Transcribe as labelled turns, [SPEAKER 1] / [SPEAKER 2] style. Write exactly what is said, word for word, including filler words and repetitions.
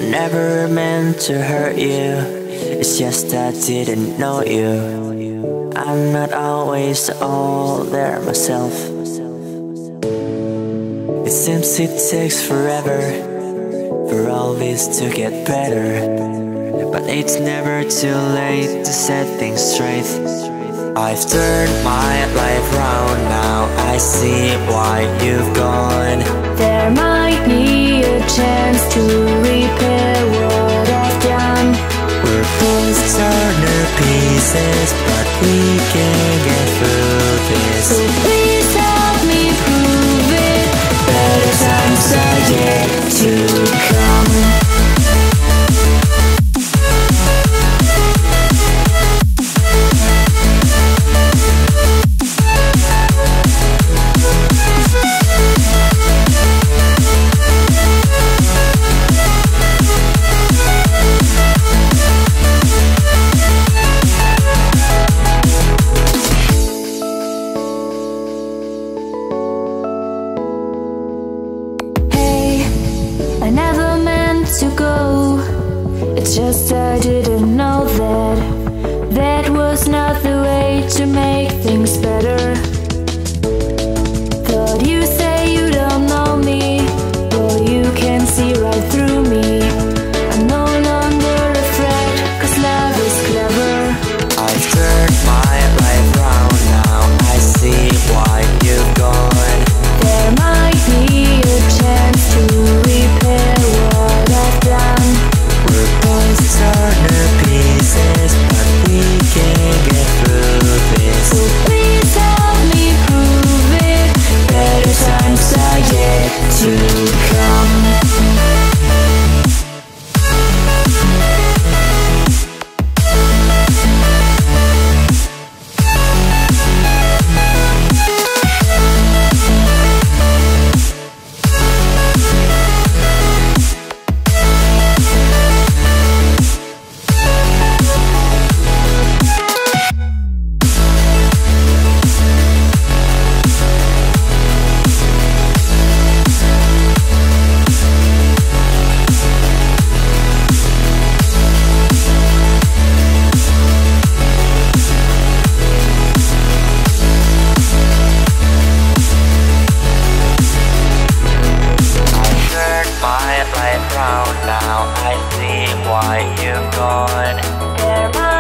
[SPEAKER 1] never meant to hurt you. It's just I didn't know you. I'm not always all there myself. It seems it takes forever for all this to get better, but it's never too late to set things straight. I've turned my life round, now I see why you've gone.
[SPEAKER 2] There might be a chance to repair what I've done.
[SPEAKER 1] We're both torn to pieces, but we can get through this.
[SPEAKER 2] So please help me prove it. Better times are yet to come. I never meant to go. It's just I didn't know that that was not the way to make things better. Thought you say you don't know me, but you can see right through me. I'm no longer afraid, cause love is clever.
[SPEAKER 1] I've turned my life round, now I see why you've gone.
[SPEAKER 2] There might be a chance to repair what I've done.
[SPEAKER 1] We're both torn to pieces, but we can get through this.
[SPEAKER 2] So please help me prove it. Better times are yet to come.
[SPEAKER 1] Now I see why you've gone.
[SPEAKER 2] There might